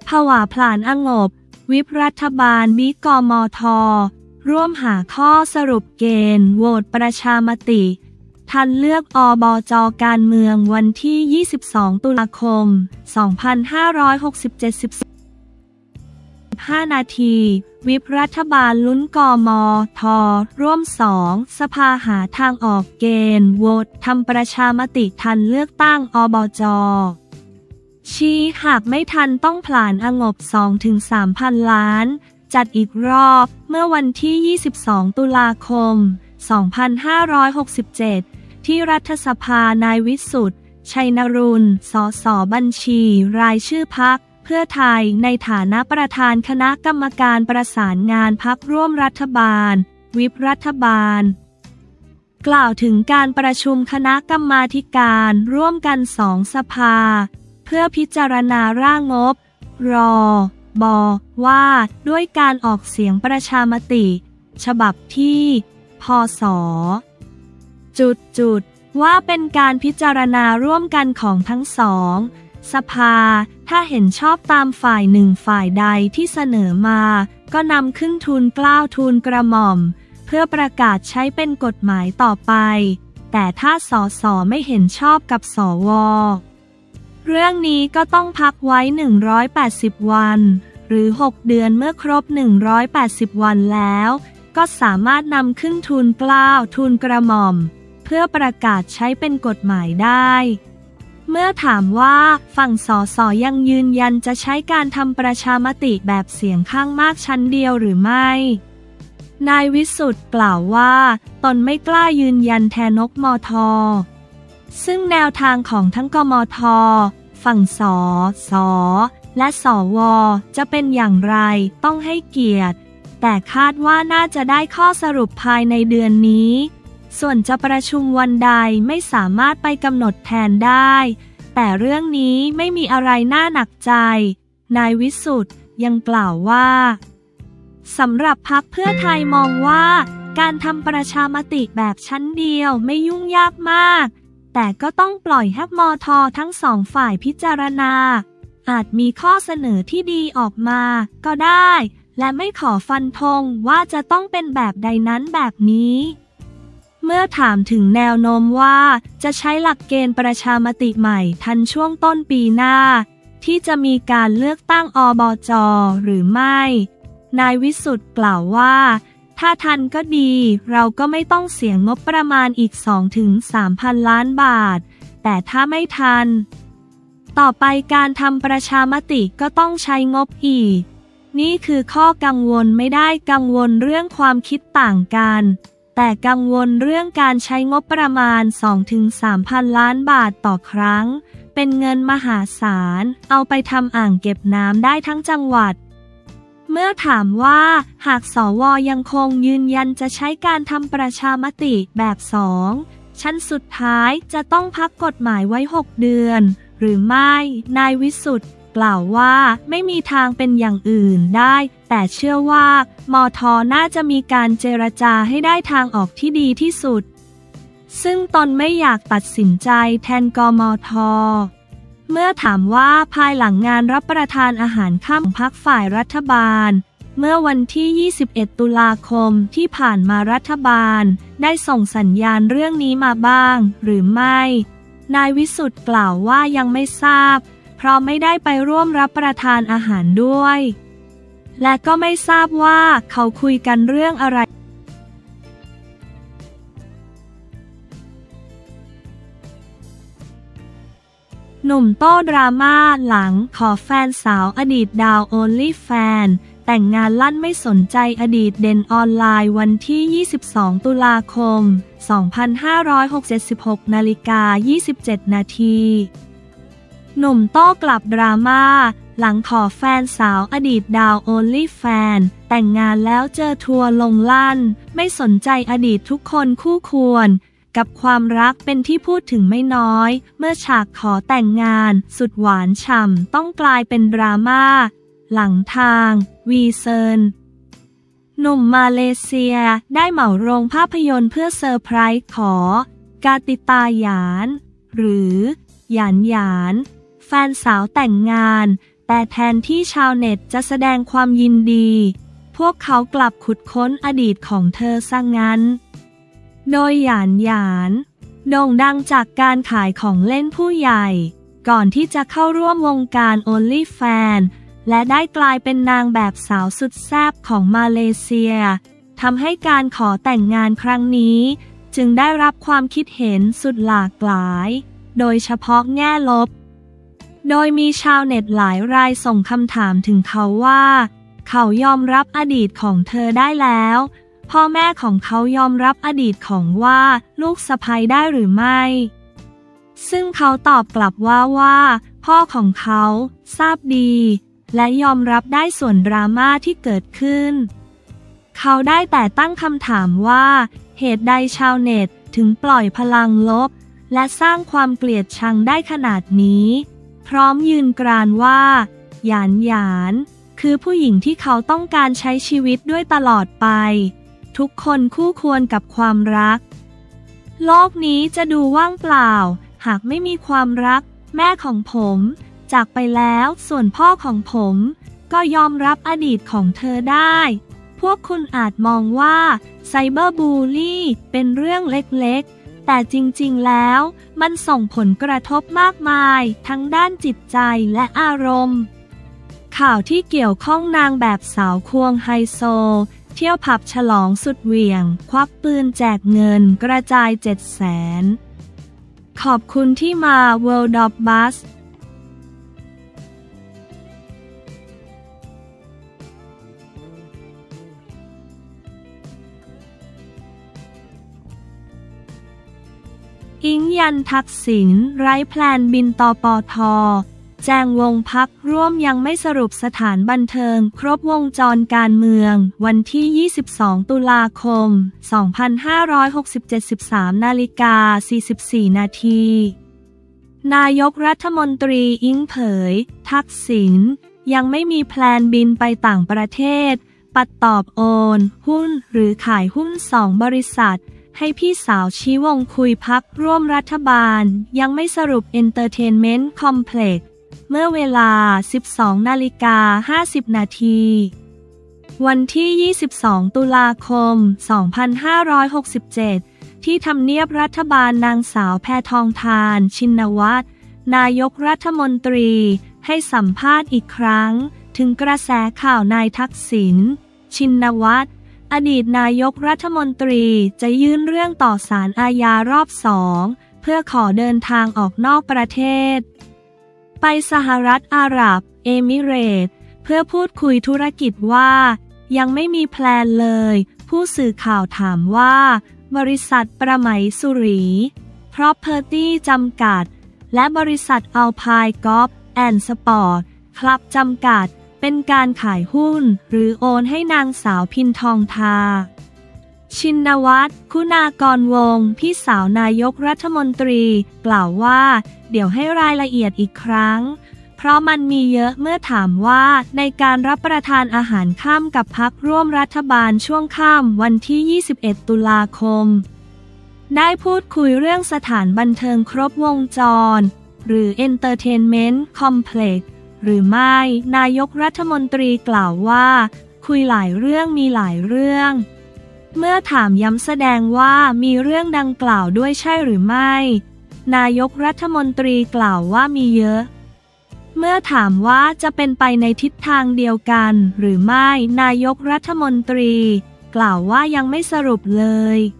ผวาผลาญองบวิปรัฐบาลบิ๊กกมท.ร่วมหาข้อสรุปเกณฑ์โหวตประชามติทันเลือกอบจ.การเมืองวันที่ 22 ตุลาคม 2567 15 นาทีวิปรัฐบาลลุ้นกมท.ร่วม 2 สภาหาทางออกเกณฑ์โหวตทำประชามติทันเลือกตั้งอบจ.ชี้หากไม่ทันต้องผลาญองบ 2-3 พันล้านจัดอีกรอบเมื่อวันที่ 22 ตุลาคม 2567 ที่รัฐสภานายวิสุทธิ์ชัยนรุณ สส.บัญชีรายชื่อพรรคเพื่อไทยในฐานะประธานคณะกรรมการประสานงานพรรคร่วมรัฐบาลวิปรัฐบาลกล่าวถึงการประชุมคณะกรรมาธิการร่วมกัน2 สภาเพื่อพิจารณาร่างงบรบว่าด้วยการออกเสียงประชามติฉบับที่พ.ศ.ว่าเป็นการพิจารณาร่วมกันของทั้งสองสภาถ้าเห็นชอบตามฝ่ายหนึ่งฝ่ายใดที่เสนอมาก็นำขึ้นทูลเกล้าทูลกระหม่อมเพื่อประกาศใช้เป็นกฎหมายต่อไปแต่ถ้าสสไม่เห็นชอบกับสวเรื่องนี้ก็ต้องพักไว้180 วันหรือ6 เดือนเมื่อครบ180 วันแล้วก็สามารถนำขึ้นทูลเกล้าทูลกระหม่อมเพื่อประกาศใช้เป็นกฎหมายได้เมื่อถามว่าฝั่งสสยังยืนยันจะใช้การทำประชามติแบบเสียงข้างมากชั้นเดียวหรือไม่นายวิสุทธิ์กล่าวว่าตนไม่กล้ายืนยันแทนมท.ซึ่งแนวทางของทั้งกมท.ฝั่งสส.และสว.จะเป็นอย่างไรต้องให้เกียรติแต่คาดว่าน่าจะได้ข้อสรุปภายในเดือนนี้ส่วนจะประชุมวันใดไม่สามารถไปกำหนดแทนได้แต่เรื่องนี้ไม่มีอะไรน่าหนักใจนายวิสุทธิ์ยังกล่าวว่าสำหรับพรรคเพื่อไทยมองว่าการทำประชามติแบบชั้นเดียวไม่ยุ่งยากมากแต่ก็ต้องปล่อยให้มท.ทั้ง2 ฝ่ายพิจารณาอาจมีข้อเสนอที่ดีออกมาก็ได้และไม่ขอฟันธงว่าจะต้องเป็นแบบใดนั้นแบบนี้เมื่อถามถึงแนวโน้มว่าจะใช้หลักเกณฑ์ประชามติใหม่ทันช่วงต้นปีหน้าที่จะมีการเลือกตั้งอบจ.หรือไม่นายวิสุทธิ์กล่าวว่าถ้าทันก็ดีเราก็ไม่ต้องเสียงบประมาณอีก 2-3 พันล้านบาทแต่ถ้าไม่ทันต่อไปการทำประชามติก็ต้องใช้งบอีกนี่คือข้อกังวลไม่ได้กังวลเรื่องความคิดต่างกันแต่กังวลเรื่องการใช้งบประมาณ 2-3 พันล้านบาทต่อครั้งเป็นเงินมหาศาลเอาไปทำอ่างเก็บน้ำได้ทั้งจังหวัดเมื่อถามว่าหากสว.ยังคงยืนยันจะใช้การทำประชามติแบบ2 ชั้นสุดท้ายจะต้องพักกฎหมายไว้6 เดือนหรือไม่นายวิสุทธิ์กล่าวว่าไม่มีทางเป็นอย่างอื่นได้แต่เชื่อว่ามท.น่าจะมีการเจรจาให้ได้ทางออกที่ดีที่สุดซึ่งตนไม่อยากตัดสินใจแทนกมท.เมื่อถามว่าภายหลังงานรับประทานอาหารค่ำของพรรคฝ่ายรัฐบาลเมื่อวันที่ 21 ตุลาคมที่ผ่านมารัฐบาลได้ส่งสัญญาณเรื่องนี้มาบ้างหรือไม่นายวิสุทธิ์กล่าวว่ายังไม่ทราบเพราะไม่ได้ไปร่วมรับประทานอาหารด้วยและก็ไม่ทราบว่าเขาคุยกันเรื่องอะไรหนุ่มโต้ดราม่าหลังขอแฟนสาวอดีตดาวโอนลี่แฟนแต่งงานลั่นไม่สนใจอดีตเด่นออนไลน์วันที่ 22 ตุลาคม 2566 นาฬิกา 27 นาทีหนุ่มโต้กลับดราม่าหลังขอแฟนสาวอดีตดาวโอนลี่แฟนแต่งงานแล้วเจอทัวร์ลงลั่นไม่สนใจอดีตทุกคนคู่ควรกับความรักเป็นที่พูดถึงไม่น้อยเมื่อฉากขอแต่งงานสุดหวานฉ่ำต้องกลายเป็นดราม่าหลังทางวีเซินหนุ่มมาเลเซียได้เหมาโรงภาพยนตร์เพื่อเซอร์ไพรส์ขอกาติตาหยานหรือหยานแฟนสาวแต่งงานแต่แทนที่ชาวเน็ตจะแสดงความยินดีพวกเขากลับขุดค้นอดีตของเธอซะงั้นโดยหยานโด่งดังจากการขายของเล่นผู้ใหญ่ก่อนที่จะเข้าร่วมวงการ OnlyFans และได้กลายเป็นนางแบบสาวสุดแซ่บของมาเลเซียทำให้การขอแต่งงานครั้งนี้จึงได้รับความคิดเห็นสุดหลากหลายโดยเฉพาะแง่ลบโดยมีชาวเน็ตหลายรายส่งคำถามถึงเขาว่าเขายอมรับอดีตของเธอได้แล้วพ่อแม่ของเขายอมรับอดีตของว่าลูกสะใภ้ได้หรือไม่ซึ่งเขาตอบกลับว่าพ่อของเขาทราบดีและยอมรับได้ส่วนดราม่าที่เกิดขึ้นเขาได้แต่ตั้งคำถามว่าเหตุใดชาวเน็ตถึงปล่อยพลังลบและสร้างความเกลียดชังได้ขนาดนี้พร้อมยืนกรานว่าหยานคือผู้หญิงที่เขาต้องการใช้ชีวิตด้วยตลอดไปทุกคนคู่ควรกับความรักโลกนี้จะดูว่างเปล่าหากไม่มีความรักแม่ของผมจากไปแล้วส่วนพ่อของผมก็ยอมรับอดีตของเธอได้พวกคุณอาจมองว่าไซเบอร์บูลลี่เป็นเรื่องเล็กๆแต่จริงๆแล้วมันส่งผลกระทบมากมายทั้งด้านจิตใจและอารมณ์ข่าวที่เกี่ยวข้องนางแบบสาวควงไฮโซเที่ยวผับฉลองสุดเหวี่ยงควักปืนแจกเงินกระจาย 700,000 ขอบคุณที่มา World of Buzzอิงยันทักษิณไร้แพลนบินตปท.แจงวงพรรคร่วมยังไม่สรุปสถานบันเทิงครบวงจรการเมืองวันที่ 22 ตุลาคม 2567 13:44 นาทีนายกรัฐมนตรีอิงเผยทักษิณยังไม่มีแพลนบินไปต่างประเทศปัดตอบโอนหุ้นหรือขายหุ้น2 บริษัทให้พี่สาวชี้วงคุยพรรคร่วมรัฐบาลยังไม่สรุป Entertainment Complex เมื่อเวลา 12:50 นาทีวันที่ 22 ตุลาคม 2567 ที่ทำเนียบรัฐบาลนางสาวแพทองธารชินวัตรนายกรัฐมนตรีให้สัมภาษณ์อีกครั้งถึงกระแสข่าวนายทักษิณชินวัตรอดีตนายกรัฐมนตรีจะยื่นเรื่องต่อศาลอาญารอบ 2เพื่อขอเดินทางออกนอกประเทศไปสหรัฐอาหรับเอมิเรตส์เพื่อพูดคุยธุรกิจว่ายังไม่มีแพลนเลยผู้สื่อข่าวถามว่าบริษัทประไหมสุรี Property จำกัดและบริษัทอัลไพน์กอล์ฟแอนด์สปอร์ตคลับจำกัดเป็นการขายหุ้นหรือโอนให้นางสาวพินทองทาชินวัตรคุณากรวงศ์พี่สาวนายกรัฐมนตรีกล่าวว่าเดี๋ยวให้รายละเอียดอีกครั้งเพราะมันมีเยอะเมื่อถามว่าในการรับประทานอาหารค่ำกับพรรคร่วมรัฐบาลช่วงค่ำวันที่ 21 ตุลาคมได้พูดคุยเรื่องสถานบันเทิงครบวงจรหรือ Entertainment Complex หรือไม่นายกรัฐมนตรีกล่าวว่าคุยหลายเรื่องมีหลายเรื่องเมื่อถามย้ำแสดงว่ามีเรื่องดังกล่าวด้วยใช่หรือไม่นายกรัฐมนตรีกล่าวว่ามีเยอะเมื่อถามว่าจะเป็นไปในทิศทางเดียวกันหรือไม่นายกรัฐมนตรีกล่าวว่ายังไม่สรุปเลย